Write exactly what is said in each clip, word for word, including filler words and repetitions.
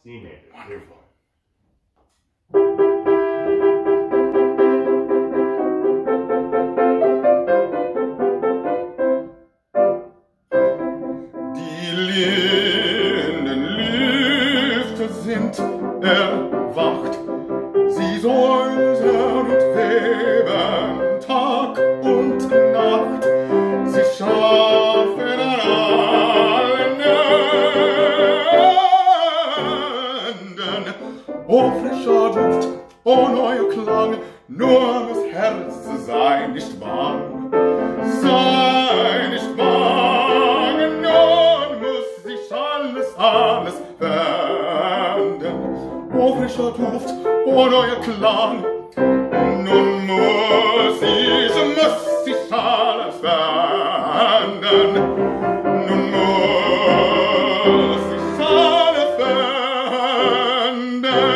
C major. Wonderful. Die Lindenlüfte sind erwacht, sie säuseln und weben Tag und Nacht, sie schaffen an allen Enden. O frischer Duft, o neuer Klang, nur das Herz sei nicht bang, sei nicht bang, nun muss sich alles, alles wenden. O frischer Duft, o neuer Klang, nun muss sich, muss sich alles wenden. Nun muss sich alles wenden.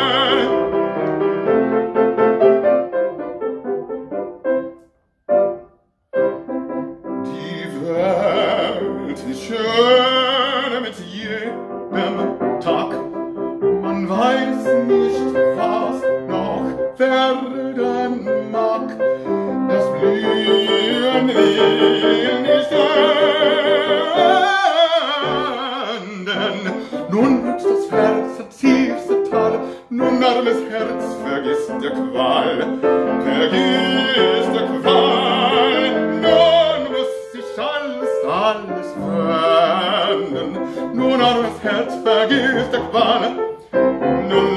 Die Welt ist schöner mit jedem Tag, man weiß nicht, was noch werden mag. Das Blühen will nicht enden. Nun wird das Herz der tiefste Tal, nun armes Herz, vergiss der Qual, vergiss der Qual. Nun muss sich alles, alles wenden. Nun armes Herz, vergiss der Qual. Nun